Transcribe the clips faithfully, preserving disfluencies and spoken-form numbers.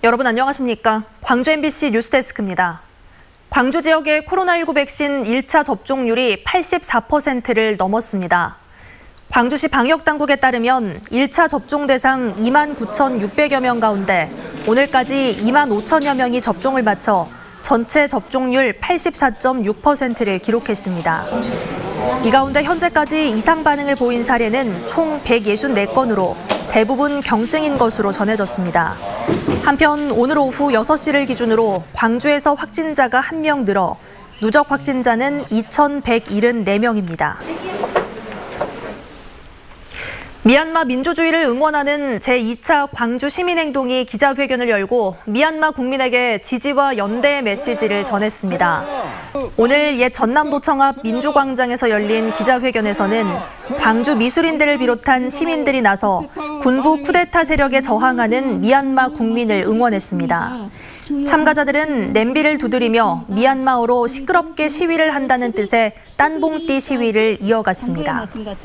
여러분 안녕하십니까? 광주 엠비씨 뉴스데스크입니다. 광주 지역의 코로나십구 백신 일 차 접종률이 팔십사 퍼센트를 넘었습니다. 광주시 방역당국에 따르면 일 차 접종 대상 이만 구천육백여 명 가운데 오늘까지 이만 오천여 명이 접종을 마쳐 전체 접종률 팔십사 점 육 퍼센트를 기록했습니다. 이 가운데 현재까지 이상 반응을 보인 사례는 총 백육십사 건으로 대부분 경증인 것으로 전해졌습니다. 한편 오늘 오후 여섯 시를 기준으로 광주에서 확진자가 한 명 늘어 누적 확진자는 이천백칠십사 명입니다. 미얀마 민주주의를 응원하는 제이 차 광주 시민행동이 기자회견을 열고 미얀마 국민에게 지지와 연대의 메시지를 전했습니다. 오늘 옛 전남도청 앞 민주광장에서 열린 기자회견에서는 광주 미술인들을 비롯한 시민들이 나서 군부 쿠데타 세력에 저항하는 미얀마 국민을 응원했습니다. 참가자들은 냄비를 두드리며 미얀마어로 시끄럽게 시위를 한다는 뜻의 딴봉띠 시위를 이어갔습니다.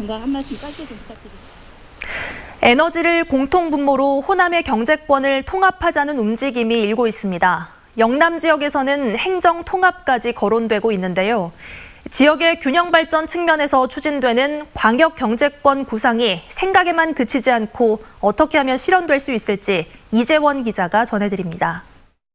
에너지를 공통분모로 호남의 경제권을 통합하자는 움직임이 일고 있습니다. 영남 지역에서는 행정 통합까지 거론되고 있는데요. 지역의 균형 발전 측면에서 추진되는 광역 경제권 구상이 생각에만 그치지 않고 어떻게 하면 실현될 수 있을지 이재원 기자가 전해드립니다.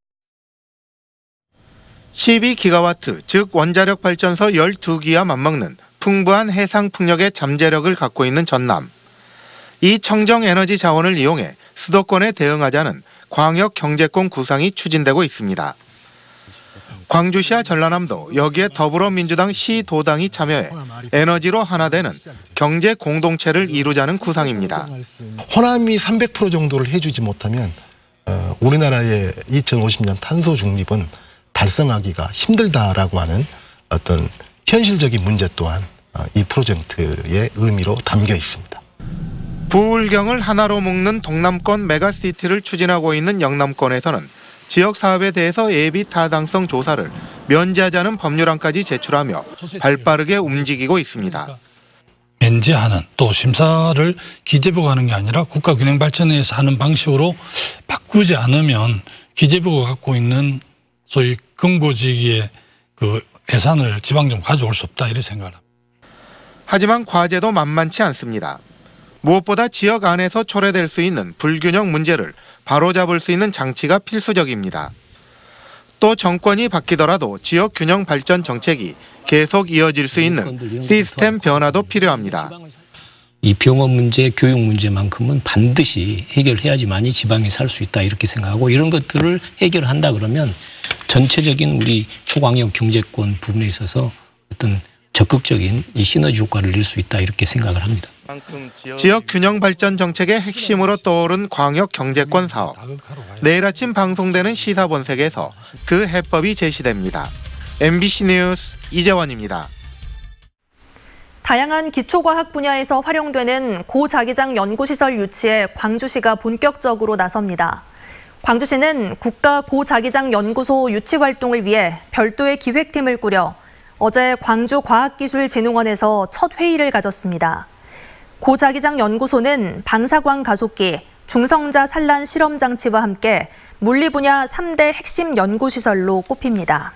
십이 기가와트, 즉 원자력 발전소 열두 기와 맞먹는 풍부한 해상 풍력의 잠재력을 갖고 있는 전남. 이 청정 에너지 자원을 이용해 수도권에 대응하자는 광역 경제권 구상이 추진되고 있습니다. 광주시와 전라남도, 여기에 더불어민주당 시도당이 참여해 에너지로 하나 되는 경제 공동체를 이루자는 구상입니다. 호남이 삼백 퍼센트 정도를 해주지 못하면 어, 우리나라의 이천오십 년 탄소 중립은 달성하기가 힘들다라고 하는 어떤 현실적인 문제 또한 어, 이 프로젝트의 의미로 담겨 있습니다. 부울경을 하나로 묶는 동남권 메가시티를 추진하고 있는 영남권에서는 지역 사업에 대해서 예비 타당성 조사를 면제하자는 법률안까지 제출하며 발빠르게 움직이고 있습니다. 면제하는 또 심사를 기재부가 하는 게 아니라 국가균형발전에서 하는 방식으로 바꾸지 않으면 기재부가 갖고 있는 소위 근거지기의 그 예산을 지방정 가져올 수 없다 이렇게 생각합니다. 하지만 과제도 만만치 않습니다. 무엇보다 지역 안에서 초래될 수 있는 불균형 문제를 바로잡을 수 있는 장치가 필수적입니다. 또 정권이 바뀌더라도 지역 균형 발전 정책이 계속 이어질 수 있는 시스템 변화도 필요합니다. 이 병원 문제, 교육 문제만큼은 반드시 해결해야지만이 지방이 살 수 있다 이렇게 생각하고 이런 것들을 해결한다 그러면 전체적인 우리 초광역 경제권 부분에 있어서 어떤 적극적인 이 시너지 효과를 낼 수 있다 이렇게 생각을 합니다. 지역 균형 발전 정책의 핵심으로 떠오른 광역 경제권 사업. 내일 아침 방송되는 시사본색에서 그 해법이 제시됩니다. 엠비씨 뉴스 이재원입니다. 다양한 기초과학 분야에서 활용되는 고자기장 연구시설 유치에 광주시가 본격적으로 나섭니다. 광주시는 국가 고자기장 연구소 유치 활동을 위해 별도의 기획팀을 꾸려 어제 광주과학기술진흥원에서 첫 회의를 가졌습니다. 고자기장 연구소는 방사광 가속기, 중성자 산란 실험 장치와 함께 물리 분야 삼 대 핵심 연구시설로 꼽힙니다.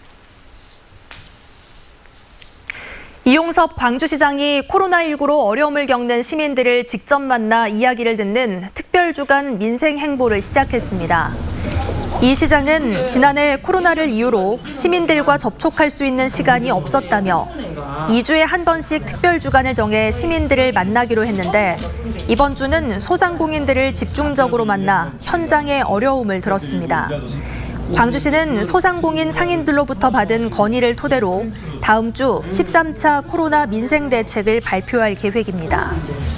이용섭 광주시장이 코로나십구로 어려움을 겪는 시민들을 직접 만나 이야기를 듣는 특별주간 민생행보를 시작했습니다. 이 시장은 지난해 코로나를 이유로 시민들과 접촉할 수 있는 시간이 없었다며 이 주에 한 번씩 특별주간을 정해 시민들을 만나기로 했는데 이번 주는 소상공인들을 집중적으로 만나 현장의 어려움을 들었습니다. 광주시는 소상공인 상인들로부터 받은 건의를 토대로 다음 주 십삼 차 코로나 민생 대책을 발표할 계획입니다.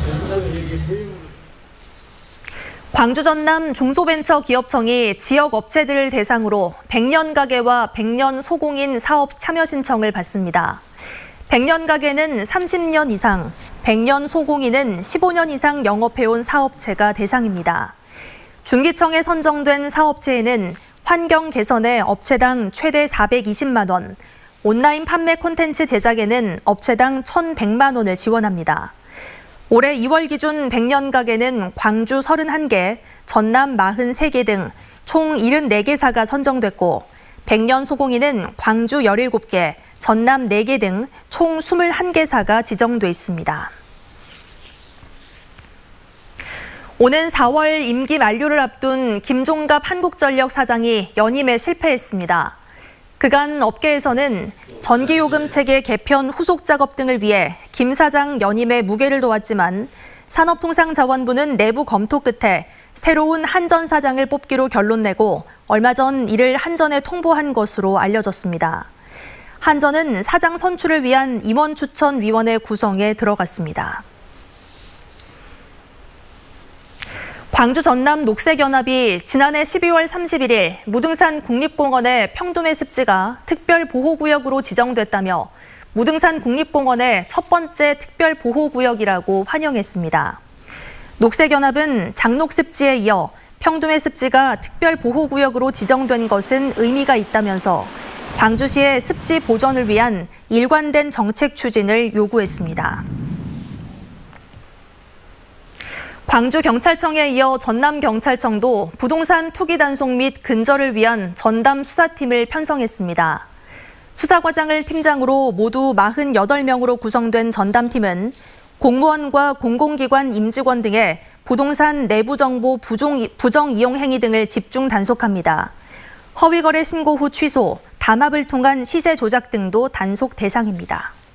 광주 전남 중소벤처기업청이 지역 업체들을 대상으로 백년 가게와 백년 소공인 사업 참여 신청을 받습니다. 백년 가게는 삼십 년 이상, 백년 소공인은 십오 년 이상 영업해온 사업체가 대상입니다. 중기청에 선정된 사업체에는 환경 개선에 업체당 최대 사백이십만 원, 온라인 판매 콘텐츠 제작에는 업체당 천백만 원을 지원합니다. 올해 이월 기준 백년 가게는 광주 서른한 개, 전남 사십삼 개 등 총 칠십사 개사가 선정됐고 백년 소공인은 광주 열일곱 개, 전남 네 개 등 총 이십일 개사가 지정돼 있습니다. 오는 사월 임기 만료를 앞둔 김종갑 한국전력 사장이 연임에 실패했습니다. 그간 업계에서는 전기요금 체계 개편 후속 작업 등을 위해 김 사장 연임에 무게를 두었지만 산업통상자원부는 내부 검토 끝에 새로운 한전 사장을 뽑기로 결론 내고 얼마 전 이를 한전에 통보한 것으로 알려졌습니다. 한전은 사장 선출을 위한 임원추천위원회 구성에 들어갔습니다. 광주 전남 녹색연합이 지난해 십이월 삼십일일 무등산 국립공원의 평두매 습지가 특별보호구역으로 지정됐다며 무등산 국립공원의 첫 번째 특별보호구역이라고 환영했습니다. 녹색연합은 장녹습지에 이어 평두매 습지가 특별보호구역으로 지정된 것은 의미가 있다면서 광주시의 습지 보전을 위한 일관된 정책 추진을 요구했습니다. 광주경찰청에 이어 전남경찰청도 부동산 투기 단속 및 근절을 위한 전담 수사팀을 편성했습니다. 수사과장을 팀장으로 모두 사십팔 명으로 구성된 전담팀은 공무원과 공공기관 임직원 등의 부동산 내부 정보 부정 이용 행위 등을 집중 단속합니다. 허위거래 신고 후 취소, 담합을 통한 시세 조작 등도 단속 대상입니다.